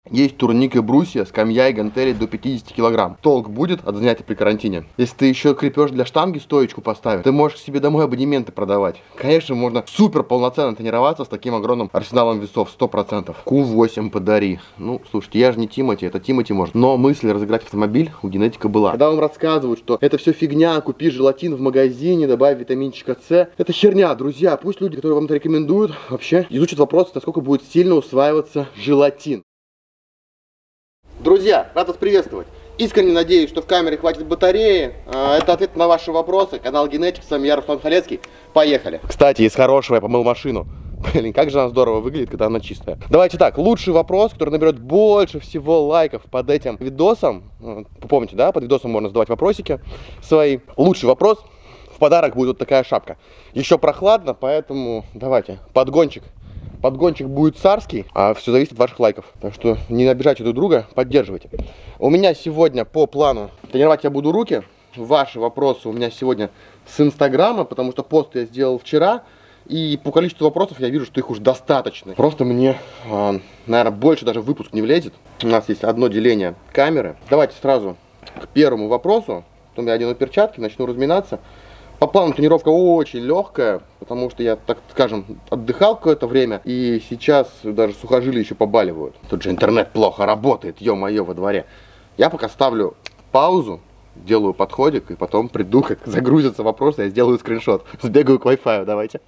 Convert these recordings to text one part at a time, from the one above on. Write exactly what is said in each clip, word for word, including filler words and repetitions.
Есть турник и брусья, скамья и гантели до пятидесяти килограмм. Толк будет от занятий при карантине. Если ты еще крепеж для штанги, стоечку поставишь, ты можешь себе домой абонементы продавать. Конечно, можно супер полноценно тренироваться с таким огромным арсеналом весов, сто процентов. ку восемь подари. Ну, слушайте, я же не Тимати, это Тимати может. Но мысль разыграть автомобиль у Генетика была. Когда вам рассказывают, что это все фигня, купи желатин в магазине, добавь витаминчика С, это херня, друзья. Пусть люди, которые вам это рекомендуют, вообще изучат вопрос, насколько будет сильно усваиваться желатин. Друзья, рад вас приветствовать. Искренне надеюсь, что в камере хватит батареи. Это ответ на ваши вопросы. Канал Генетик, с вами я, Руслан Халецкий. Поехали. Кстати, из хорошего я помыл машину. Блин, как же она здорово выглядит, когда она чистая. Давайте так, лучший вопрос, который наберет больше всего лайков под этим видосом. Помните, да, под видосом можно задавать вопросики свои. Лучший вопрос. В подарок будет вот такая шапка. Еще прохладно, поэтому давайте, подгончик. Подгончик будет царский, а все зависит от ваших лайков. Так что не обижайте друг друга, поддерживайте. У меня сегодня по плану тренировать я буду руки. Ваши вопросы у меня сегодня с Инстаграма, потому что пост я сделал вчера. И по количеству вопросов я вижу, что их уже достаточно. Просто мне, наверное, больше даже выпуск не влезет. У нас есть одно деление камеры. Давайте сразу к первому вопросу. Потом я одену перчатки, начну разминаться. По плану тренировка очень легкая, потому что я, так скажем, отдыхал какое-то время, и сейчас даже сухожилия еще побаливают. Тут же интернет плохо работает, ё-моё, во дворе. Я пока ставлю паузу, делаю подходик, и потом приду, как загрузятся вопросы, я сделаю скриншот. Сбегаю к Wi-Fi, давайте.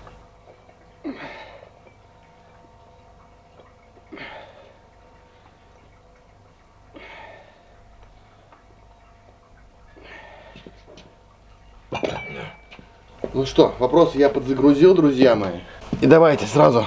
Ну что, вопросы я подзагрузил, друзья мои. И давайте сразу,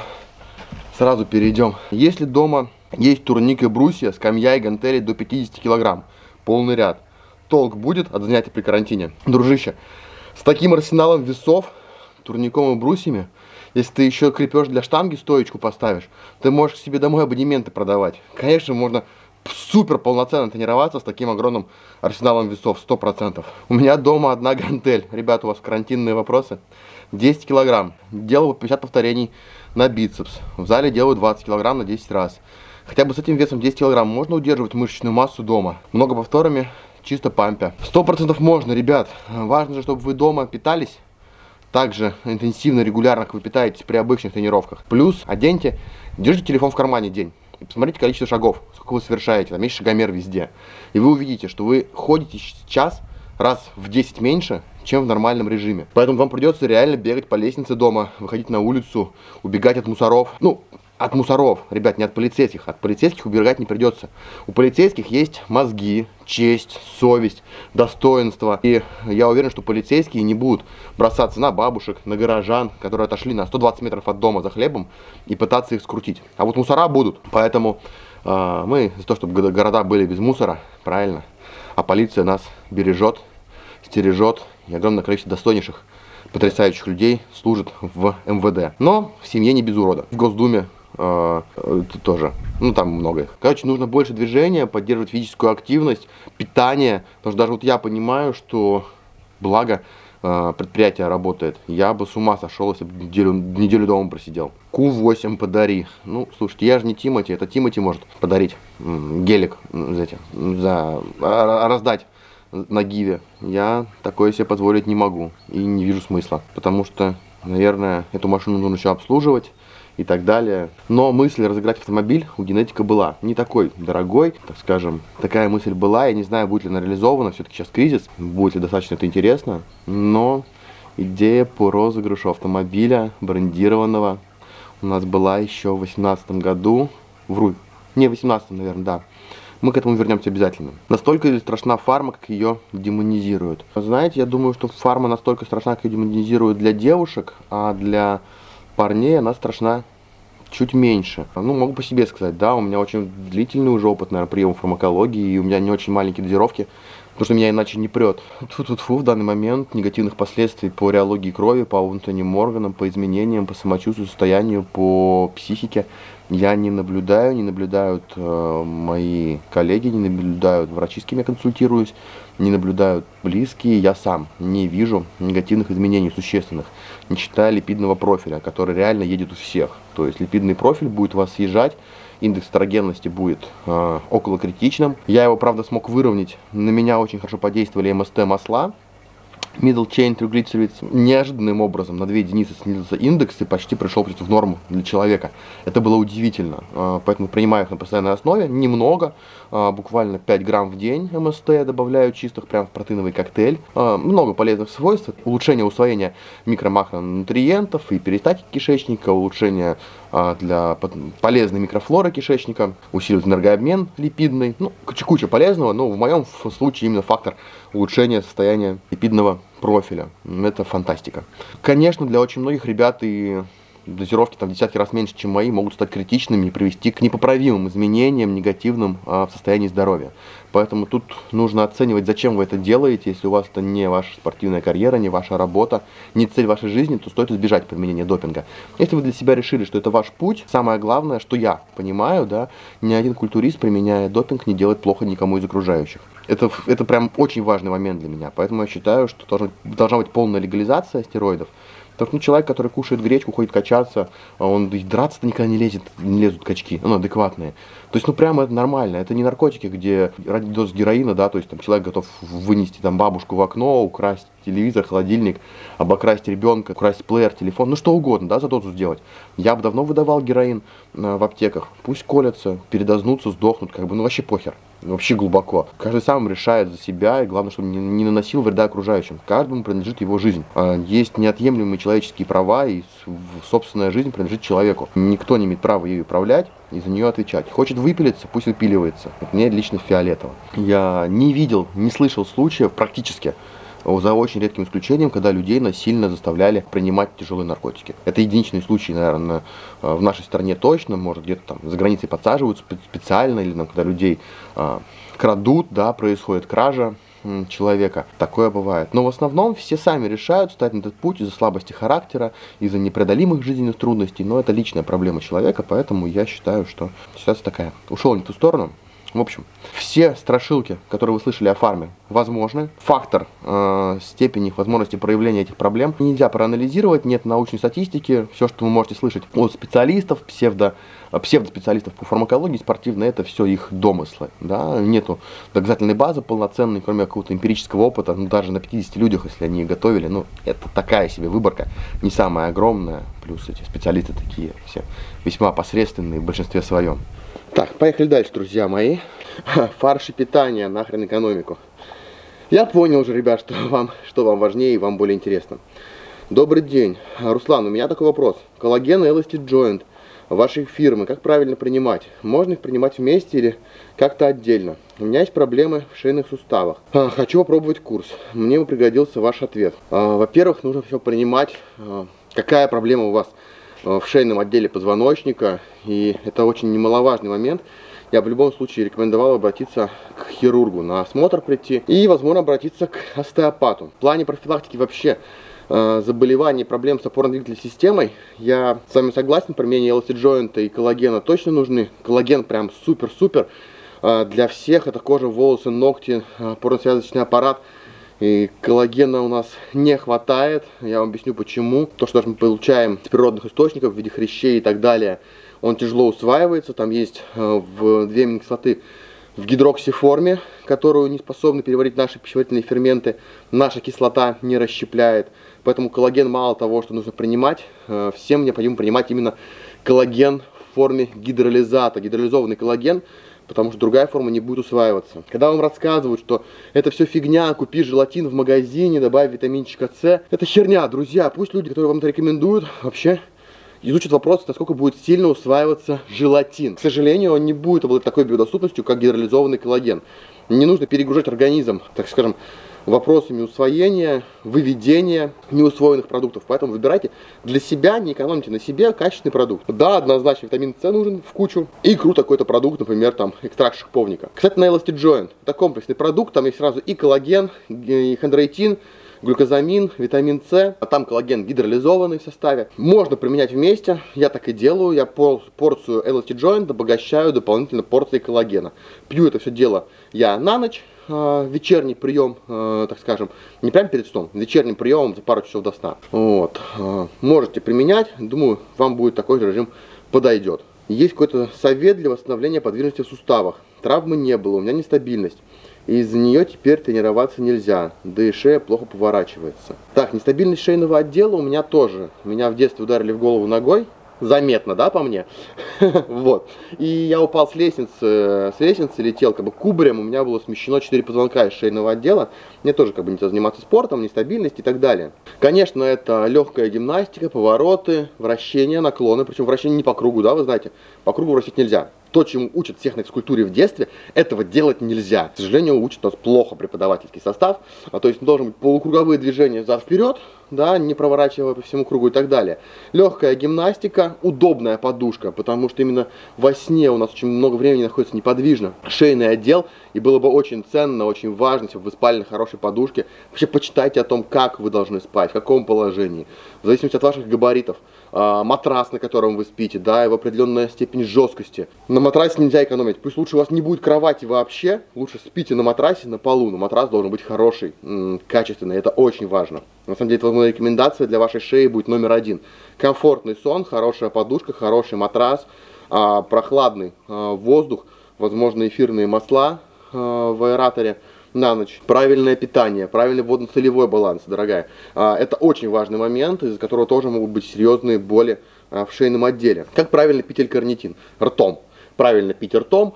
сразу перейдем. Если дома есть турник и брусья, скамья и гантели до пятидесяти килограмм, полный ряд, толк будет от занятий при карантине? Дружище, с таким арсеналом весов, турником и брусьями, если ты еще крепеж для штанги, стоечку поставишь, ты можешь себе домой абонементы продавать. Конечно, можно супер полноценно тренироваться с таким огромным арсеналом весов, сто процентов. У меня дома одна гантель. Ребята, у вас карантинные вопросы. десять килограмм. Делаю пятьдесят повторений на бицепс. В зале делаю двадцать килограмм на десять раз. Хотя бы с этим весом десять килограмм можно удерживать мышечную массу дома. Много повторами, чисто пампя. сто процентов можно, ребят. Важно же, чтобы вы дома питались так же интенсивно, регулярно, как вы питаетесь при обычных тренировках. Плюс оденьте, держите телефон в кармане день. И посмотрите количество шагов, сколько вы совершаете, там есть шагомер везде. И вы увидите, что вы ходите сейчас раз в десять меньше, чем в нормальном режиме. Поэтому вам придется реально бегать по лестнице дома, выходить на улицу, убегать от мусоров. Ну, от мусоров, ребят, не от полицейских. От полицейских убегать не придется. У полицейских есть мозги, честь, совесть, достоинство. И я уверен, что полицейские не будут бросаться на бабушек, на горожан, которые отошли на сто двадцать метров от дома за хлебом, и пытаться их скрутить. А вот мусора будут. Поэтому э, мы за то, чтобы города были без мусора, правильно. А полиция нас бережет, стережет. И огромное количество достойнейших, потрясающих людей служит в эм вэ дэ. Но в семье не без урода. В Госдуме э, тоже. Ну, там много их. Короче, нужно больше движения, поддерживать физическую активность, питание. Потому что даже вот я понимаю, что благо э, предприятие работает. Я бы с ума сошел, если бы неделю, неделю дома просидел. ку восемь подари. Ну, слушайте, я же не Тимати, это Тимати может подарить гелик за, эти, за раздать на Гиве. Я такое себе позволить не могу и не вижу смысла, потому что, наверное, эту машину нужно еще обслуживать и так далее. Но мысль разыграть автомобиль у Генетика была. Не такой дорогой, так скажем. Такая мысль была, я не знаю, будет ли она реализована, все-таки сейчас кризис, будет ли достаточно это интересно, но идея по розыгрышу автомобиля брендированного у нас была еще в восемнадцатом году, вру, не в восемнадцатом, наверное, да. Мы к этому вернемся обязательно. Настолько ли страшна фарма, как ее демонизируют? Знаете, я думаю, что фарма настолько страшна, как ее демонизируют для девушек, а для парней она страшна чуть меньше. Ну, могу по себе сказать, да, у меня очень длительный уже опыт, наверное, приема фармакологии, и у меня не очень маленькие дозировки, потому что меня иначе не прет. Тьфу-тьфу-тьфу, в данный момент негативных последствий по реологии крови, по внутренним органам, по изменениям, по самочувствию, состоянию, по психике я не наблюдаю, не наблюдают э, мои коллеги, не наблюдают врачи, с кем я консультируюсь, не наблюдают близкие, я сам не вижу негативных изменений существенных, не считая липидного профиля, который реально едет у всех. То есть липидный профиль будет у вас съезжать, индекс эстрогенности будет э, около критичным. Я его, правда, смог выровнять. На меня очень хорошо подействовали эм эс тэ масла. Middle Chain Triglycerides неожиданным образом на две единицы снизился индекс и почти пришел в норму для человека. Это было удивительно. Поэтому принимаю их на постоянной основе. Немного, буквально пять грамм в день эм эс тэ добавляю чистых прямо в протеиновый коктейль. Много полезных свойств. Улучшение усвоения микро-макронутриентов и перистатики кишечника, улучшение для полезной микрофлоры кишечника, усиливает энергообмен липидный. Ну, куча полезного, но в моем случае именно фактор улучшения состояния липидного профиля. Это фантастика. Конечно, для очень многих ребят и дозировки там в десятки раз меньше, чем мои, могут стать критичными и привести к непоправимым изменениям негативным а, в состоянии здоровья. Поэтому тут нужно оценивать, зачем вы это делаете. Если у вас это не ваша спортивная карьера, не ваша работа, не цель вашей жизни, то стоит избежать применения допинга. Если вы для себя решили, что это ваш путь, самое главное, что я понимаю, да, ни один культурист, применяя допинг, не делает плохо никому из окружающих. Это, это прям очень важный момент для меня. Поэтому я считаю, что должна, должна быть полная легализация стероидов. Потому что ну, человек, который кушает гречку, ходит качаться, он и драться-то никогда не лезет, не лезут качки, ну, адекватные. То есть, ну, прямо это нормально. Это не наркотики, где ради дозы героина, да, то есть, там, человек готов вынести там бабушку в окно, украсть телевизор, холодильник, обокрасть ребенка, украсть плеер, телефон, ну, что угодно, да, за дозу сделать. Я бы давно выдавал героин э, в аптеках. Пусть колятся, передознутся, сдохнут, как бы, ну, вообще похер. Вообще глубоко. Каждый сам решает за себя, и главное, чтобы не, не наносил вреда окружающим. Каждому принадлежит его жизнь. Есть неотъемлемые человеческие права, и собственная жизнь принадлежит человеку. Никто не имеет права ею управлять и за нее отвечать. Хочет выпилиться, пусть выпиливается. Мне лично фиолетово. Я не видел, не слышал случаев практически, за очень редким исключением, когда людей насильно заставляли принимать тяжелые наркотики. Это единичный случай, наверное, в нашей стране точно, может где-то там за границей подсаживают специально, или там, когда людей а, крадут, да, происходит кража м, человека. Такое бывает. Но в основном все сами решают встать на этот путь из-за слабости характера, из-за непреодолимых жизненных трудностей, но это личная проблема человека, поэтому я считаю, что ситуация такая. Ушел не в ту сторону. В общем, все страшилки, которые вы слышали о фарме, возможны. Фактор э, степени их возможности проявления этих проблем нельзя проанализировать, нет научной статистики. Все, что вы можете слышать от специалистов, псевдо, псевдоспециалистов по фармакологии спортивной, это все их домыслы. Да? Нету доказательной базы полноценной, кроме какого-то эмпирического опыта. Ну, даже на пятидесяти людях, если они готовили, ну, это такая себе выборка, не самая огромная. Плюс эти специалисты такие все весьма посредственные в большинстве своем. Так, поехали дальше, друзья мои. Фарш и питание, нахрен экономику. Я понял уже, ребят, что вам, что вам важнее и вам более интересно. Добрый день. Руслан, у меня такой вопрос. Коллаген и Elastic Joint вашей фирмы, как правильно принимать? Можно их принимать вместе или как-то отдельно? У меня есть проблемы в шейных суставах. Хочу попробовать курс. Мне бы пригодился ваш ответ. Во-первых, нужно все принимать. Какая проблема у вас в шейном отделе позвоночника, и это очень немаловажный момент. Я в любом случае рекомендовал обратиться к хирургу, на осмотр прийти и, возможно, обратиться к остеопату. В плане профилактики вообще э, заболеваний и проблем с опорно-двигательной системой я с вами согласен, применение Elastic Joint и коллагена точно нужны. Коллаген прям супер-супер э, для всех, это кожа, волосы, ногти, опорно-связочный аппарат. И коллагена у нас не хватает, я вам объясню почему. То, что мы получаем с природных источников в виде хрящей и так далее, он тяжело усваивается. Там есть в две аминокислоты в гидроксиформе, которую не способны переварить наши пищеварительные ферменты. Наша кислота не расщепляет. Поэтому коллаген мало того, что нужно принимать, всем необходимо принимать именно коллаген в форме гидролизата. Гидролизованный коллаген, потому что другая форма не будет усваиваться. Когда вам рассказывают, что это все фигня, купи желатин в магазине, добавь витаминчика С, это херня, друзья. Пусть люди, которые вам это рекомендуют, вообще изучат вопрос, насколько будет сильно усваиваться желатин. К сожалению, он не будет обладать такой биодоступностью, как гидролизованный коллаген. Не нужно перегружать организм, так скажем, вопросами усвоения, выведения неусвоенных продуктов. Поэтому выбирайте для себя, не экономьте на себе качественный продукт. Да, однозначно витамин С нужен в кучу. И круто какой-то продукт, например, там экстракт шиповника. Кстати, на Elastic Joint это комплексный продукт, там есть сразу и коллаген, и хондроитин, глюкозамин, витамин С, а там коллаген гидролизованный в составе. Можно применять вместе, я так и делаю, я порцию Elastic Joint обогащаю дополнительно порцией коллагена. Пью это все дело я на ночь, вечерний прием, так скажем, не прямо перед сном, вечерним приемом за пару часов до сна. Вот. Можете применять, думаю, вам будет такой же режим подойдет. Есть какой-то совет для восстановления подвижности в суставах. Травмы не было, у меня нестабильность. И из-за нее теперь тренироваться нельзя, да и шея плохо поворачивается. Так, нестабильность шейного отдела у меня тоже. Меня в детстве ударили в голову ногой. Заметно, да, по мне? Вот. И я упал с лестницы, с лестницы летел как бы кубарем, у меня было смещено четыре позвонка из шейного отдела. Мне тоже как бы не заниматься спортом, нестабильность и так далее. Конечно, это легкая гимнастика, повороты, вращения, наклоны. Причем вращение не по кругу, да, вы знаете. По кругу вращать нельзя. То, чему учат всех на физкультуре в детстве, этого делать нельзя. К сожалению, учат нас плохо преподавательский состав. А то есть должны быть полукруговые движения взад-вперед, да, не проворачивая по всему кругу и так далее. Легкая гимнастика, удобная подушка, потому что именно во сне у нас очень много времени находится неподвижно. Шейный отдел, и было бы очень ценно, очень важно, если вы спали на хорошей подушке. Вообще почитайте о том, как вы должны спать, в каком положении, в зависимости от ваших габаритов. Матрас, на котором вы спите, да, и в определенной степени жесткости. На матрасе нельзя экономить. Пусть лучше у вас не будет кровати вообще, лучше спите на матрасе, на полу. Но матрас должен быть хороший, качественный, это очень важно. На самом деле, это моя рекомендация для вашей шеи будет номер один. Комфортный сон, хорошая подушка, хороший матрас, прохладный воздух, возможно, эфирные масла в аэраторе на ночь, правильное питание, правильный водно-солевой баланс, дорогая. Это очень важный момент, из-за которого тоже могут быть серьезные боли в шейном отделе. Как правильно пить L-карнитин? Ртом. Правильно пить ртом,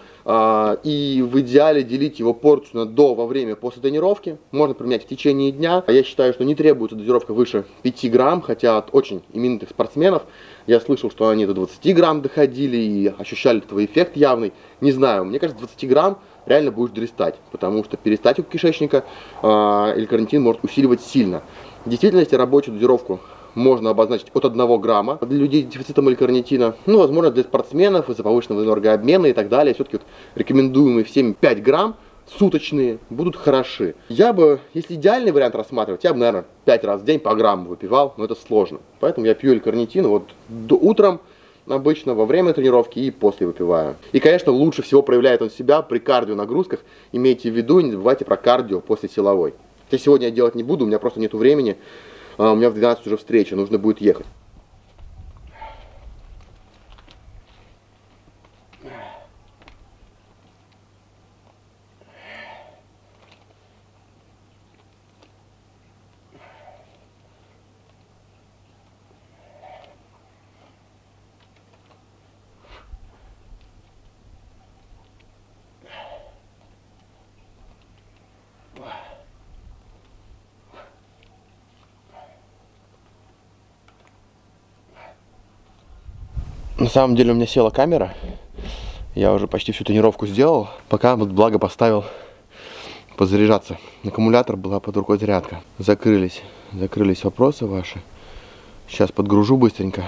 и в идеале делить его порцию на до, во время, после тренировки. Можно применять в течение дня. Я считаю, что не требуется дозировка выше пяти грамм, хотя от очень именитых спортсменов я слышал, что они до двадцати грамм доходили и ощущали этого эффект явный. Не знаю, мне кажется, двадцать грамм реально будешь дрестать, потому что перистатику кишечника L-карнитин может усиливать сильно. В действительности рабочую дозировку можно обозначить от одного грамма для людей с дефицитом L-карнитина. Ну, возможно, для спортсменов из-за повышенного энергообмена и так далее. Все-таки вот рекомендуемые всеми пять грамм суточные будут хороши. Я бы, если идеальный вариант рассматривать, я бы, наверное, пять раз в день по грамму выпивал, но это сложно. Поэтому я пью L-карнитин вот до утром, обычно во время тренировки и после выпиваю. И, конечно, лучше всего проявляет он себя при кардионагрузках. Имейте в виду, не забывайте про кардио после силовой. Хотя сегодня я делать не буду, у меня просто нету времени. У меня в двенадцать уже встреча, нужно будет ехать. На самом деле у меня села камера, я уже почти всю тренировку сделал, пока вот благо поставил подзаряжаться. Аккумулятор, была под рукой зарядка. Закрылись, закрылись вопросы ваши. Сейчас подгружу быстренько.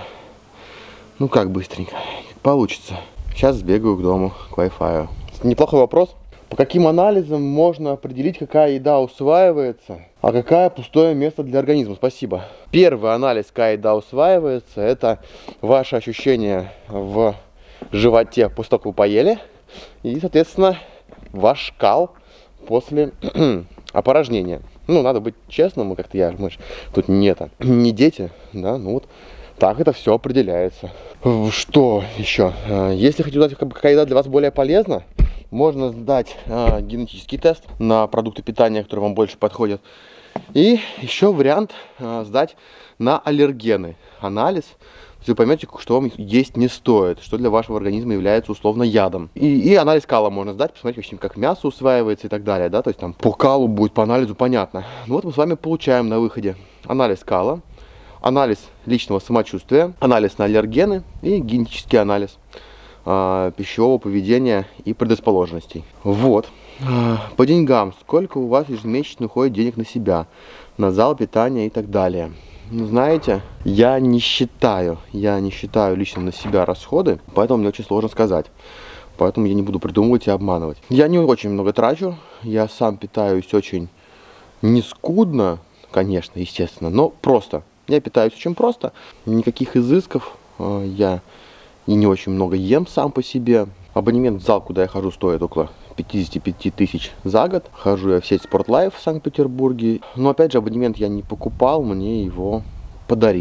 Ну как быстренько, получится. Сейчас сбегаю к дому, к Wi-Fi. Неплохой вопрос. По каким анализам можно определить, какая еда усваивается, а какая пустое место для организма? Спасибо. Первый анализ, какая еда усваивается, это ваши ощущения в животе после того, как вы поели. И, соответственно, ваш кал после опорожнения. Ну, надо быть честным, как-то я, мы ж тут не это, не дети, да, ну вот. Так это все определяется. Что еще? Если хотите узнать, какая еда для вас более полезна, можно сдать э, генетический тест на продукты питания, которые вам больше подходят. И еще вариант э, сдать на аллергены. Анализ. Вы поймете, что вам есть не стоит, что для вашего организма является условно ядом. И, и анализ кала можно сдать, посмотреть, как мясо усваивается и так далее. Да? То есть там по калу будет, по анализу понятно. Ну, вот мы с вами получаем на выходе анализ кала, анализ личного самочувствия, анализ на аллергены и генетический анализ пищевого поведения и предрасположенностей. Вот. По деньгам. Сколько у вас ежемесячно уходит денег на себя, на зал, питание и так далее? Ну, знаете, я не считаю, я не считаю лично на себя расходы, поэтому мне очень сложно сказать. Поэтому я не буду придумывать и обманывать. Я не очень много трачу, я сам питаюсь очень не скудно, конечно, естественно, но просто. Я питаюсь очень просто, никаких изысков я и не очень много ем сам по себе. Абонемент в зал, куда я хожу, стоит около пятидесяти пяти тысяч за год. Хожу я в сеть Спортлайф в Санкт-Петербурге. Но опять же, абонемент я не покупал, мне его подарили.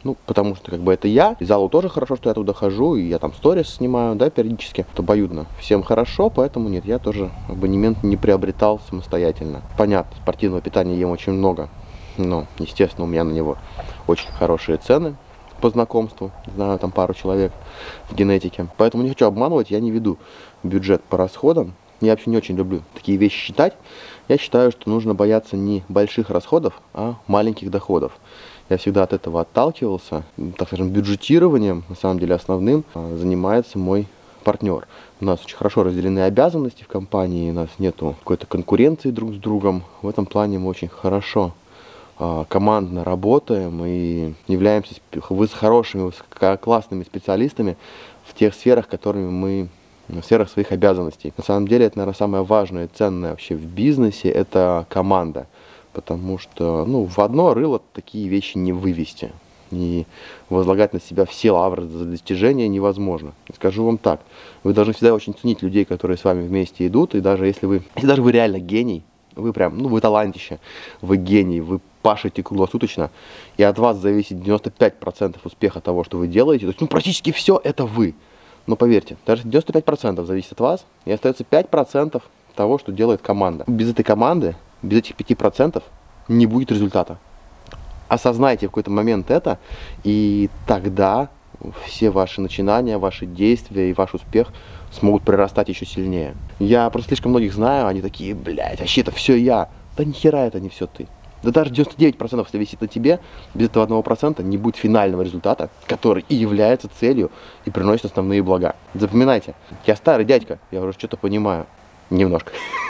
Ну, потому что, как бы, это я. И залу тоже хорошо, что я туда хожу, и я там сторис снимаю, да, периодически. Это обоюдно. Всем хорошо, поэтому нет, я тоже абонемент не приобретал самостоятельно. Понятно, спортивного питания ем очень много. Но, естественно, у меня на него очень хорошие цены по знакомству. Знаю там пару человек в генетике. Поэтому не хочу обманывать, я не веду бюджет по расходам. Я вообще не очень люблю такие вещи считать. Я считаю, что нужно бояться не больших расходов, а маленьких доходов. Я всегда от этого отталкивался. Так скажем, бюджетированием, на самом деле, основным занимается мой партнер. У нас очень хорошо разделены обязанности в компании, у нас нету какой-то конкуренции друг с другом. В этом плане мы очень хорошо командно работаем и являемся хорошими, высококлассными специалистами в тех сферах, которыми мы в сферах своих обязанностей. На самом деле, это, наверное, самое важное и ценное вообще в бизнесе, это команда. Потому что, ну, в одно рыло такие вещи не вывести. И возлагать на себя все лавры за достижения невозможно. Скажу вам так, вы должны всегда очень ценить людей, которые с вами вместе идут. И даже если вы, если даже вы реально гений, вы прям, ну, вы талантище, вы гений, вы пашете круглосуточно, и от вас зависит девяносто пять процентов успеха того, что вы делаете. То есть, ну, практически все это вы. Но поверьте, даже девяносто пять процентов зависит от вас, и остается пять процентов того, что делает команда. Без этой команды, без этих пяти процентов не будет результата. Осознайте в какой-то момент это, и тогда все ваши начинания, ваши действия и ваш успех смогут прирастать еще сильнее. Я просто слишком многих знаю, они такие, блядь, вообще это все я. Да нихера это не все ты. Да даже девяносто девять процентов зависит на тебе, без этого одного процента не будет финального результата, который и является целью и приносит основные блага. Запоминайте, я старый дядька, я уже что-то понимаю. Немножко.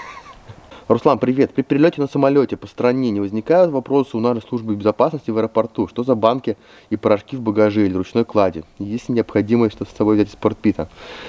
Руслан, привет. При перелете на самолете по стране не возникают вопросы у нашей службы безопасности в аэропорту? Что за банки и порошки в багаже или ручной кладе? Есть ли необходимость что-то с собой взять из спортпита?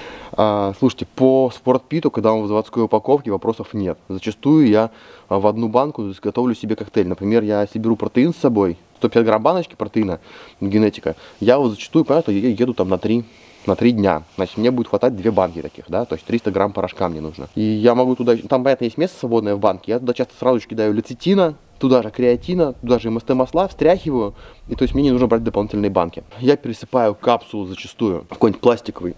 А, слушайте, по спортпиту, когда он в заводской упаковке, вопросов нет. Зачастую я в одну банку готовлю себе коктейль. Например, я если беру протеин с собой, сто пятьдесят грамм баночки протеина, генетика, я вот зачастую, понятно, я еду там на три на три дня, значит, мне будет хватать две банки таких, да, то есть триста грамм порошка мне нужно. И я могу туда, там, понятно, есть место свободное в банке, я туда часто сразу кидаю лецитина, туда же креатина, туда же эм эс тэ-масла, встряхиваю, и то есть мне не нужно брать дополнительные банки. Я пересыпаю капсулу зачастую в какой-нибудь пластиковый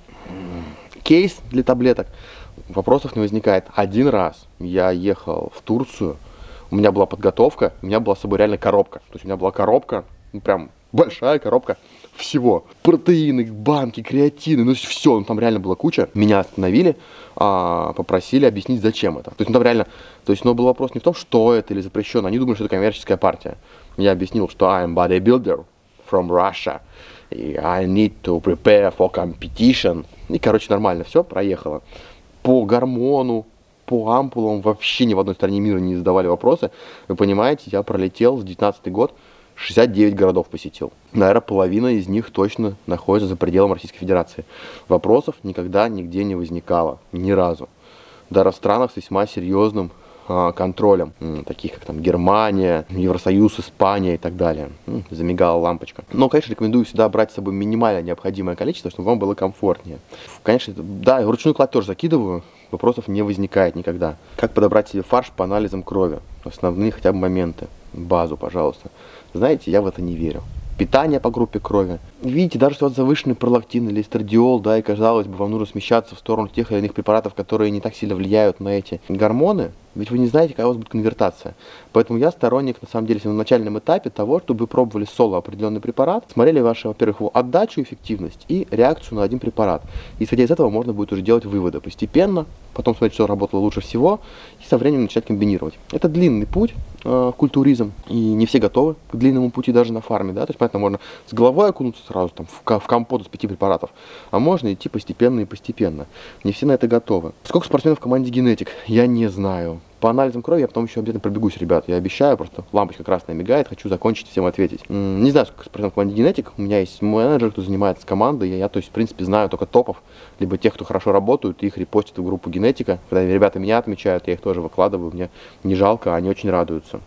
кейс для таблеток, вопросов не возникает. Один раз я ехал в Турцию, у меня была подготовка, у меня была с собой реально коробка, то есть у меня была коробка, ну, прям большая коробка всего. Протеины, банки, креатины, ну все, ну, там реально была куча. Меня остановили, а, попросили объяснить, зачем это. То есть, ну, там реально, то есть, ну, был вопрос не в том, что это или запрещено. Они думали, что это коммерческая партия. Я объяснил, что I'm bodybuilder from Russia, и I need to prepare for competition. И, короче, нормально все, проехало. По гормону, по ампулам вообще ни в одной стране мира не задавали вопросы. Вы понимаете, я пролетел с девятнадцатый год, шестьдесят девять городов посетил. Наверное, половина из них точно находится за пределом Российской Федерации. Вопросов никогда нигде не возникало. Ни разу. Даже в странах с весьма серьезным а, контролем. М, таких как там Германия, Евросоюз, Испания и так далее. М, замигала лампочка. Но, конечно, рекомендую всегда брать с собой минимально необходимое количество, чтобы вам было комфортнее. Конечно, да, ручную кладь тоже закидываю. Вопросов не возникает никогда. Как подобрать себе фарш по анализам крови? Основные хотя бы моменты. Базу, пожалуйста. Знаете, я в это не верю. Питание по группе крови. Видите, даже если у вас завышенный пролактин или эстрадиол, да, и казалось бы, вам нужно смещаться в сторону тех или иных препаратов, которые не так сильно влияют на эти гормоны, ведь вы не знаете, какая у вас будет конвертация. Поэтому я сторонник, на самом деле, на начальном этапе того, чтобы вы пробовали соло определенный препарат, смотрели вашу, во-первых, его отдачу, эффективность и реакцию на один препарат. И, исходя из этого, можно будет уже делать выводы постепенно, потом смотреть, что работало лучше всего, и со временем начать комбинировать. Это длинный путь, э, культуризм, и не все готовы к длинному пути даже на фарме, да, то есть, понятно, можно с головой окунуться сразу там, в, в компот из пяти препаратов, а можно идти постепенно и постепенно. Не все на это готовы. Сколько спортсменов в команде генетик? Я не знаю. По анализам крови я потом еще обязательно пробегусь, ребят. Я обещаю, просто лампочка красная мигает, хочу закончить, всем ответить. М-м, не знаю, сколько спортсменов в команде генетик. У меня есть менеджер, кто занимается командой. Я, я, то есть, в принципе, знаю только топов, либо тех, кто хорошо работают, их репостят в группу генетика. Когда ребята меня отмечают, я их тоже выкладываю, мне не жалко, они очень радуются.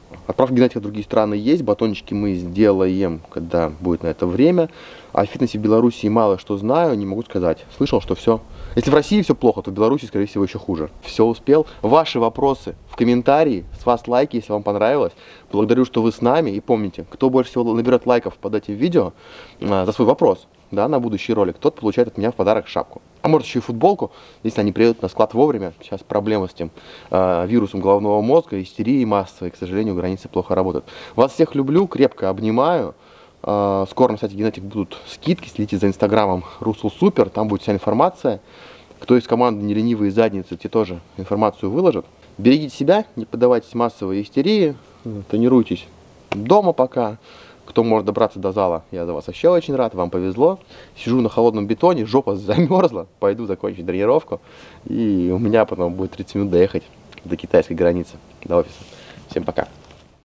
Отправка генетика в другие страны есть, батончики мы сделаем, когда будет на это время. О фитнесе в Беларуси мало что знаю, не могу сказать. Слышал, что все. Если в России все плохо, то в Беларуси, скорее всего, еще хуже. Все успел. Ваши вопросы в комментарии, с вас лайки, если вам понравилось. Благодарю, что вы с нами. И помните, кто больше всего наберет лайков под этим видео э, за свой вопрос, да, на будущий ролик, тот получает от меня в подарок шапку. А может еще и футболку, если они приедут на склад вовремя. Сейчас проблема с тем э, вирусом головного мозга, истерии массовой, к сожалению, границы плохо работают. Вас всех люблю, крепко обнимаю. Э, скоро на сайте Генетик будут скидки, следите за инстаграмом Russell Super, там будет вся информация. Кто из команды не ленивые задницы, те тоже информацию выложат. Берегите себя, не поддавайтесь массовой истерии, тренируйтесь дома пока. Кто может добраться до зала, я за вас вообще очень рад, вам повезло. Сижу на холодном бетоне, жопа замерзла, пойду закончить тренировку. И у меня потом будет тридцать минут доехать до китайской границы, до офиса. Всем пока.